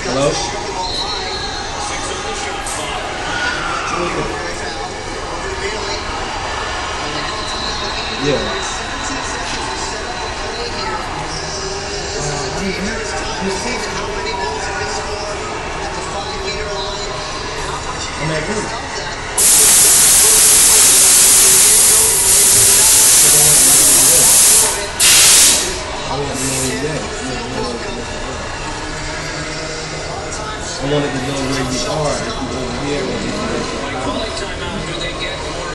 Hello? Yeah. I'm at work. I wanted to know where you are, if you're over here or if you're